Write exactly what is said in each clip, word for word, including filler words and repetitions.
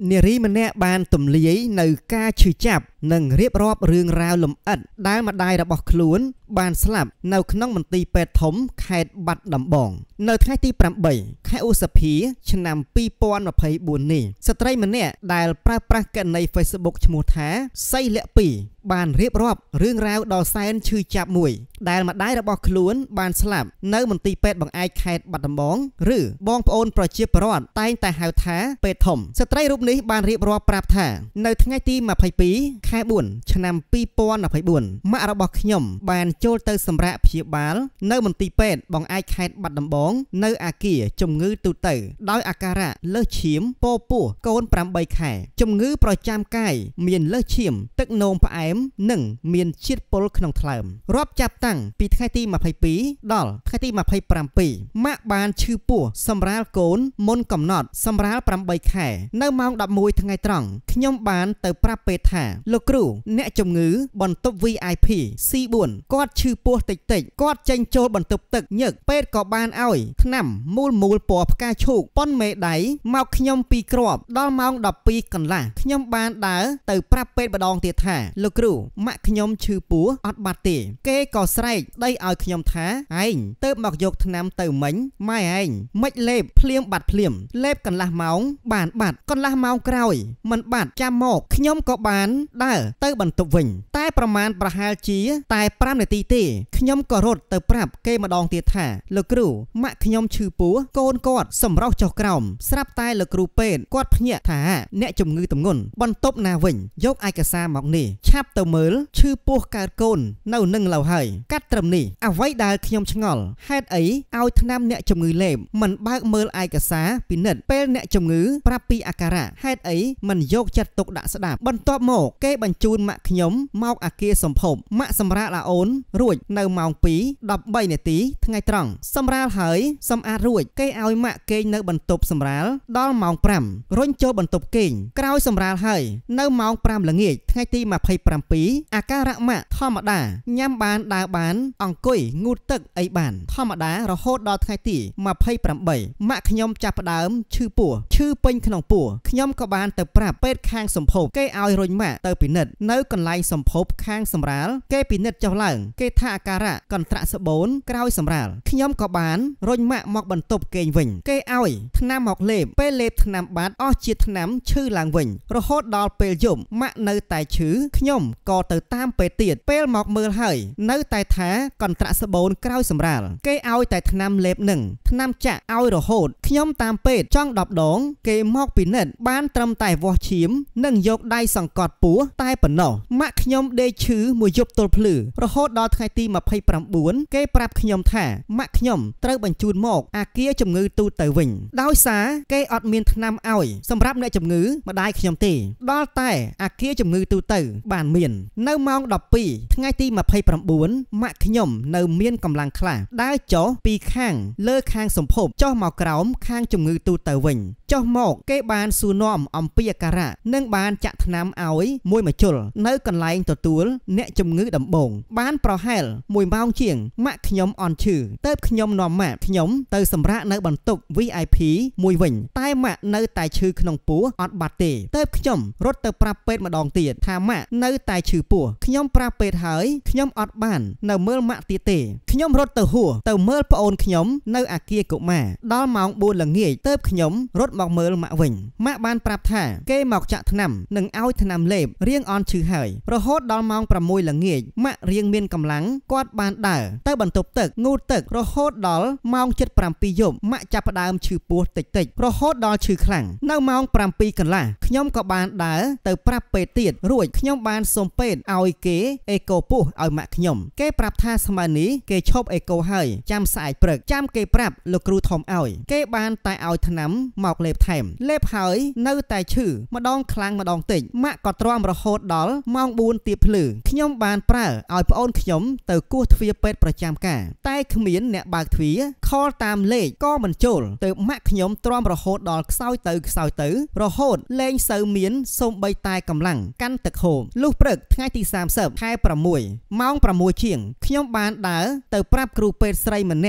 នារីម្នាក់បានទម្លាយនៅការឈឺចាប់និងរៀបរាប់រឿងរ៉ាវលម្អិតដែលម្ដាយរបស់ខ្លួនបានស្លាប់នៅក្នុងមន្ទីរពេទ្យធំខេត្តបាត់ដំបងនៅថ្ងៃទីប្រាំបីខែឧសភាឆ្នាំពីរពាន់ម្ភៃបួននេះស្ត្រីម្នាក់ដែលប្រើប្រាស់គណនី Facebook ឈ្មោះថាសីលៈពីរបានរៀបរាប់រឿងរ៉ាវដ៏សែនឈឺចាប់មួយដែលម្ដាយរបស់ខ្លួនបានស្លាប់នៅមន្ទីរពេទ្យបង្អែកខេត្តបាត់ដំបងឬបងប្អូនប្រជាពលរដ្ឋតែងតែហៅថាពេទ្យធំស្ត្រីរូបនេះបានរៀបរាប់ប្រាប់ថានៅថ្ងៃទីម្ភៃពីរខែបួនឆ្នាំពីរពាន់ម្ភៃបួនម៉ាក់របស់ខ្ញុំបានចូលទៅសម្រាកព្យាបាលនៅមន្ទីរពេទ្យបង្អែកខេត្តបាត់ដំបងនៅអាគារជំងឺទូទៅដោយអាការៈលើសឈាមពោះពោះកូនប្រាំបីខែជំងឺប្រចាំកាយមានលើសឈាមទឹកនោមផ្អែមនិងមានជាតិពុលក្នុងថ្លើមរាប់ចាប់តាំងពីថ្ងៃទីម្ភៃពីរដល់ថ្ងៃទីម្ភៃប្រាំពីរម៉ាក់បានឈឺពោះសម្រាលកូនមុនកំណត់សម្រាលប្រាំបីខែនៅម៉ោងដប់មួយថ្ងៃត្រង់ខ្ញុំបានទៅប្រាប់ពេទ្យថាលោកគ្រូអ្នកជំងឺបន្ទប់ វី អាយ พี សី បួន គាត់ឈឺពោះតិចតិចគាត់ចេញចូលបន្ទប់ទឹកញឹកពេទ្យក៏បានឲ្យថ្នាំមូលមូលពណ៌ផ្កាឈូកប៉ុនមេដៃមកខ្ញុំពីរគ្រាប់ដល់ម៉ោងដប់ពីរកន្លះខ្ញុំបានដើរទៅប្រាប់ពេទ្យម្ដងទៀតថាលោកគ្រូម៉ាក់ខ្ញុំឈឺពោះអត់បាត់ទេគេក៏ស្រែកដីឲ្យខ្ញុំថាឯងទៅមកយកថ្នាំទៅមិញម៉ែឯងមិនលេបភ្លាមបាត់ភ្លាមលេបកន្លះម៉ោងបានបាត់កន្លះម៉ោងក្រោយមិនបាត់ចាំមកខ្ញុំក៏បានដើរទៅបន្ទប់វិញតែប្រមាណប្រហែលជាតែប្រាំនាទីទេខ្ញុំក៏រត់ទៅប្រាប់គេម្ដងទៀតថាលោកគ្រូម៉ាក់ខ្ញុំឈឺពោះកូនគាត់សម្រោះចុះក្រោមស្រាប់តែលោកគ្រូពេទ្យគាត់ភ្ញាក់ថាអ្នកជំងឺទម្ងន់បន្ទប់ណាវិញយកឯកសារមកនេះឆាប់ទៅមើលឈឺពោះកើតកូននៅនឹងឡូវហើយកាត់ត្រឹមនេះអ្វីដែលខ្ញុំឆ្ងល់ហេតុអីឲ្យថ្នាំអ្នកជំងឺលេបមិនបើកមើលឯកសារពិនិត្យពេលអ្នកជំងឺប្រាប់ពីអាការៈហេតុអីមិនយកចិត្តទុកដាក់ស្ដាប់បន្ទាប់មកគេបញ្ជូនម៉ាក់ខ្ញុំមកអាគារសម្ភពម៉ាក់សម្រាលអាអូនរួចនៅម៉ោងពីរដប់បីនាទីថ្ងៃត្រង់សម្រាលហើយសម្អាតរួចគេឲ្យម៉ាក់គេងនៅបន្ទប់សម្រាលដល់ម៉ោងប្រាំរុញចូលបន្ទប់គេងក្រោយសម្រាលហើយនៅម៉ោងប្រាំល្ងាចថ្ងៃទីម្ភៃប្រាំពីរអាការៈម៉ាក់ធម្មតាញ៉ាំបានដើរបានអង្គុយងូតទឹកអីបានធម្មតារហូតដល់ថ្ងៃទីម្ភៃប្រាំបីម៉ាក់ខ្ញុំចាប់ផ្ដើមឈឺពោះឈឺពេញក្នុងពោះខ្ញុំក៏បានទៅប្រាប់ពេទ្យខាងសម្ភពគេឲ្យរុញម៉ាក់ទៅពិនិត្យនៅកន្លែងសម្ភពខាងសម្រាលគេពិនិត្យចុះឡើងគេថាអាការៈកន្ត្រាក់សបូនក្រោយសម្រាលខ្ញុំក៏បានរុញម៉ាក់មកបន្ទប់គេងវិញគេឲ្យថ្នាំមកលេបពេលលេបថ្នាំបាត់អស់ជាថ្នាំឈឺឡើងវិញរហូតដល់ពេលយប់ម៉ាក់នៅតែឈឺខ្ញុំក៏ទៅតាមពេទ្យទៀតពេលមកមើលហើយនៅតែថាកន្ត្រាក់សបូនក្រោយសម្រាលគេឲ្យតែថ្នាំលេបនឹងថ្នាំចាក់ឲ្យរហូតខ្ញុំតាមពេទ្យចង់ដប់ដងគេមកពិនិត្យបានត្រឹមតែវាស់ឈាមនិងយកដៃសង្កត់ពោះតែប៉ុណ្ណោះម៉ាក់ខ្ញុំដេកឈឺមួយយប់ទល់ភ្លឺរហូតដល់ថ្ងៃទីម្ភៃប្រាំបួនគេប្រាប់ខ្ញុំថាម៉ាក់ខ្ញុំត្រូវបញ្ជូនមកអាគារជំងឺទូទៅវិញដោយសារគេអត់មានថ្នាំឲ្យសម្រាប់អ្នកជំងឺម្ដាយខ្ញុំទេដល់តែអាគារជំងឺទូទៅបានមាននៅម៉ោងដប់ពីរថ្ងៃទីម្ភៃប្រាំបួនម៉ាក់ខ្ញុំនៅមានកម្លាំងខ្លះដើរចុះពីខាងលើខាងសម្ភពចុះមកក្រោមខាងជំងឺទូទៅវិញចុះមកគេបានសួរនាំអំពីអាការៈនិងបានចាក់ថ្នាំឲ្យមួយមជុលនៅកន្លែងទទួលអ្នកជំងឺដំបូងបានប្រហែលមួយម៉ោងជាងម៉ាក់ខ្ញុំអន់ឈឺទៅខ្ញុំនាំម៉ាក់ខ្ញុំទៅសម្រាកនៅបន្ទប់ វី អាយ พี មួយវិញតែម៉ាក់នៅតែឈឺក្នុងពោះអត់បាត់ទេទៅខ្ញុំរត់ទៅប្រាប់ពេទ្យម្ដងទៀតថាម៉ាក់នៅតែឈឺពោះខ្ញុំប្រាប់ពេទ្យហើយខ្ញុំអត់បាននៅមើលម៉ាក់ទៀតទេខ្ញុំរត់ទៅហួរទៅមើលប្អូនខ្ញុំនៅអាគារកុមារដល់ម៉ោងបួនល្ងាចទៅខ្ញុំរត់មកមើលម៉ាក់វិញម៉ាក់បានប្រាប់ថាគេមកចាក់ថ្នាំនិងឲ្យថ្នាំលេបរៀងអន់ឈឺហើយរហូតដល់ម៉ោងប្រាំមួយល្ងាចម៉ាក់រៀងមានកម្លាំងគាត់បានដើរទៅបន្ទប់ទឹកងូតទឹករហូតដល់ម៉ោងជិតប្រាំពីរយប់ម៉ាក់ចាប់ផ្ដើមឈឺពោះតិចតិចរហូតដល់ឈឺខ្លាំងនៅម៉ោងប្រាំពីរកន្លះខ្ញុំក៏បានដើរទៅប្រាប់ពេទ្យទៀតរួចខ្ញុំបានសុំពេទ្យឲ្យគេអេកូពោះឲ្យម៉ាក់ខ្ញុំគេប្រាប់ថាស្មើនេះគេឈប់អេកូហើយចាំស្អែកព្រឹកចាំគេប្រាប់លោកគ្រូធំឲ្យគេបានតែឲ្យថ្នាំមកលេបថែមលេបហើយនៅតែឈឺម្ដងខ្លាំងម្ដងតិចម៉ាក់ក៏ទ្រាំរហូតដល់ម៉ោងបួនទៀបភ្លឺខ្ញុំបានប្រើឲ្យប្អូនខ្ញុំទៅគោះទ្វារពេទ្យប្រចាំការតែគ្មានអ្នកបើកទ្វារខលតាមលេខក៏មិនចូលទៅម៉ាក់ខ្ញុំទ្រាំរហូតដល់ខ្សោយទៅខ្សោយទៅរហូតលែងសូវមានសូម្បីតែកម្លាំងកាន់ទឹកហូរលុះព្រឹកថ្ងៃទីសាមសិបខែប្រាំមួយម៉ោងប្រាំមួយជាងខ្ញុំបានដើរទៅប្រាប់គ្រូពេទ្យស្រីម្នាក់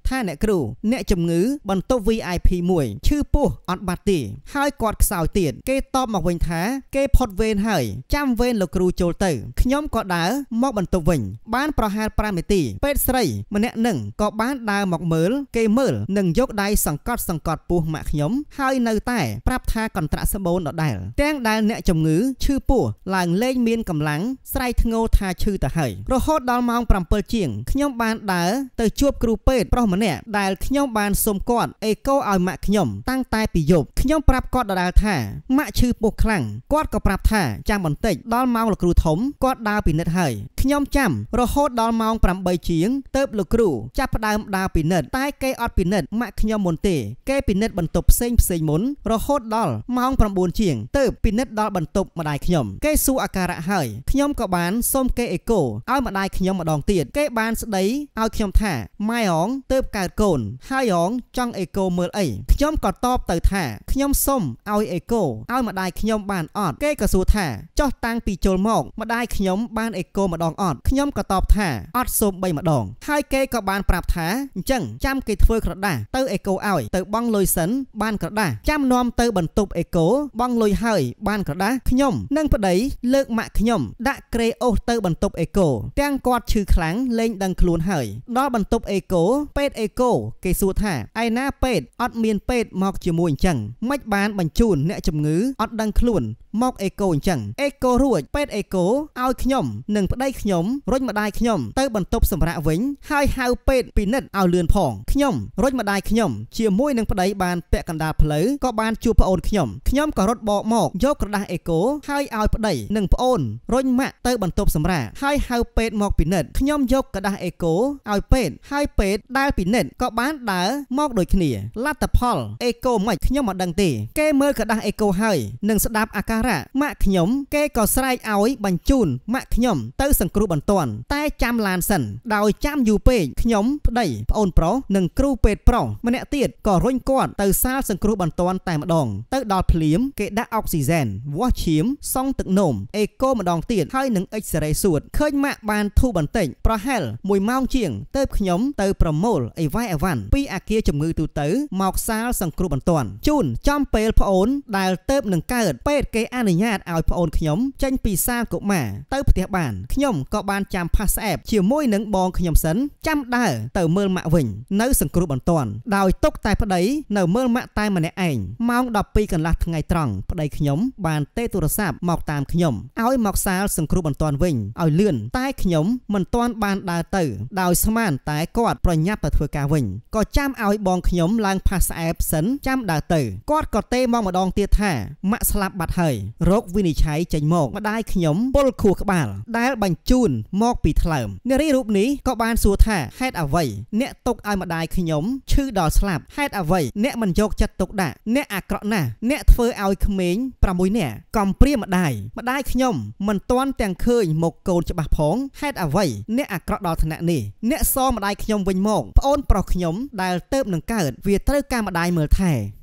ថាអ្នកគ្រូអ្នកជំងឺបន្ទប់ วี ไอ พี មួយឈឺពោះអត់បាត់ទេហើយគាត់ខ្សោយទៀតគេតបមកវិញថាគេផុតវេនហើយចាំវេនលោកគ្រូចូលទៅខ្ញុំក៏ដើរមកបន្ទប់វិញបានប្រហែល5នាទីពេទ្យស្រីម្នាក់នឹងក៏បានដើរមកមើលគេមើលនឹងយកដៃសង្កត់សង្កត់ពោះម៉ាក់ខ្ញុំហើយនៅតែប្រាប់ថាកន្ត្រាក់សបូនដដែលទាំងដែលអ្នកជំងឺឈឺពោះឡើងលេងមានកម្លាំងស្រែកធ្ងោថាឈឺទៅហើយរហូតដល់ម៉ោង7ជាងខ្ញុំបានដើរទៅជួបគ្រូពេទ្យប្រុសម្នាក់ដែលខ្ញុំបានសុំគាត់អេកូឲ្យម៉ាក់ខ្ញុំតាំងតែពីយប់ខ្ញុំប្រាប់គាត់ដដែលថាម៉ាក់ឈឺពោះខ្លាំងគាត់ក៏ប្រាប់ថាចាំបន្តិចដល់ម៉ោងលោកគ្រូធំគាត់ដើរពិនិត្យហើយខ្ញុំចាំរហូតដល់ម៉ោង8ជាងទៅលោកគ្រូចាប់ផ្ដើមដើរពិនិត្យតែគេអត់ពិនិត្យម៉ាក់ខ្ញុំមុនទេគេពិនិត្យបន្ទប់ផ្សេងផ្សេងមុនរហូតដល់ម៉ោង9ជាងទៅពិនិត្យដល់បន្ទប់ម្ដាយខ្ញុំគេសួរអាការៈហើយខ្ញុំក៏បានសុំគេអេកូឲ្យម្ដាយខ្ញុំម្ដងទៀតគេបានស្ដីឲ្យខ្ញុំថាម៉ែអងទៅកើតកូនហើយអងចង់អេកូមើលអីខ្ញុំក៏តបទៅថាខ្ញុំសុំឲ្យអេកូឲ្យម្ដាយខ្ញុំបានអត់គេក៏សួរថាចោះតាំងពីចូលមកម្ដាយខ្ញុំបានអេកូម្ដងអត់ខ្ញុំក៏តបថាអត់សូម្បីម្ដងហើយគេក៏បានប្រាប់ថាអញ្ចឹងចាំគេធ្វើក្រដាសទៅអេកូឲ្យទៅបង់លុយសិនបានក្រដាសចាំនាំទៅបន្ទប់អេកូបង់លុយហើយបានក្រដាសខ្ញុំនិងប្តីលើកម៉ាក់ខ្ញុំដាក់ក្រេអូសទៅបន្ទប់អេកូទាំងគាត់ឈឺខ្លាំងលេងដឹងខ្លួនហើយដល់បន្ទប់អេកូពេទ្យអេកូគេសួរថាឯណាពេទ្យអត់មានពេទ្យមកជាមួយអញ្ចឹងមិនបានបញ្ជូនអ្នកជំងឺអត់ដឹងខ្លួនមកអេកូអញ្ចឹងអេកូរួចពេទ្យអេកូឲ្យខ្ញុំនិងប្តីខ្ញុំរុញម្ដាយខ្ញុំទៅបន្ទប់សម្រាប់វិញហើយហៅពេទ្យពិនិត្យឲ្យលឿនផងខ្ញុំរុញម្ដាយខ្ញុំជាមួយនឹងប្តីបានពាក់កណ្ដាលផ្លូវក៏បានជួបប្អូនខ្ញុំខ្ញុំក៏រត់បកមកយកក្រដាសអេកូហើយឲ្យប្តីនិងប្អូនរុញម៉ាក់ទៅបន្ទប់សម្រាប់ហើយហៅពេទ្យមកពិនិត្យខ្ញុំយកក្រដាសអេកូឲ្យពេទ្យហើយពេទ្យដែលពិនិត្យក៏បានដើរមកដូចគ្នាលទ្ធផលអេកូមិនខ្ញុំមិនដឹងទេគេមើលក្រដាសអេកូហើយនឹងស្ដាប់អាការៈម៉ាក់ខ្ញុំគេក៏ស្រែកឲ្យបញ្ជូនម៉ាក់ខ្ញុំទៅសង្គ្រោះបន្ទាន់តែចាំឡានសិនដោយចាំយូរពេកខ្ញុំប្តីប្អូនប្រុសនិងគ្រូពេទ្យប្រុសម្នាក់ទៀតក៏រុញគាត់ទៅសាលសង្គ្រោះបន្ទាន់តែម្ដងទៅដល់ភ្លាមគេដាក់អុកស៊ីហ្សែនវាស់ឈាមសង់ទឹកនោមអេកូម្ដងទៀតហើយនឹងអិចសេរីសួតឃើញម៉ាក់បានធូរបន្តិចប្រហែលមួយម៉ោងជាងទៅខ្ញុំទៅប្រមូលអីវ៉ៃអីវ៉ាន់ពីអាគារជំងឺទូទៅមកសាលសង្គ្រោះបន្ទាន់ជូនចំពេលប្អូនដែលទៅនឹងកើតពេទ្យគេអនុញ្ញាតឲ្យប្អូនខ្ញុំចេញពីសាលកុមារទៅផ្ទះបានខ្ញុំក៏បានចាំផាសស្អែបជាមួយនឹងបងខ្ញុំសិនចាំដើរទៅមើលម៉ាក់វិញនៅសង្គ្រោះបន្ទាន់ដោយទុកតែប្តីនៅមើលម៉ាក់តែម្នាក់ឯងម៉ោង12កន្លះថ្ងៃត្រង់ប្តីខ្ញុំបានទេទូរស័ព្ទមកតាមខ្ញុំឲ្យមកសាលសង្គ្រោះបន្ទាន់វិញឲ្យលឿនតែខ្ញុំមិនទាន់បានដើរទៅដោយស្មានតែគាត់ប្រញាប់ទៅធ្វើការវិញក៏ចាំឲ្យបងខ្ញុំឡើងផាសស្អែបសិនចាំដើរទៅគាត់ក៏ទេមកម្ដងទៀតថាម៉ាក់ស្លាប់បាត់ហើយរោគវិនិច្ឆ័យចេញមកម្ដាយខ្ញុំពុលខួរក្បាលដែលបញ្ជូនមកពីថ្លើមនារីរូបនេះក៏បានសួរថាហេតុអ្វីអ្នកទុកឲ្យម្ដាយខ្ញុំឈឺដល់ស្លាប់ហេតុអ្វីអ្នកមិនយកចិត្តទុកដាក់អ្នកអាក្រក់ណាស់អ្នកធ្វើឲ្យក្មេង6នាក់កំព្រាម្ដាយម្ដាយខ្ញុំមិនទាន់ទាំងឃើញមុខកូនច្បាស់ផងហេតុអ្វីអ្នកអាក្រក់ដល់ថ្នាក់នេះអ្នកសងម្ដាយខ្ញុំវិញមកប្អូនប្រុសខ្ញុំដែលទៅនឹងកើតវាត្រូវការម្ដាយមើលថែ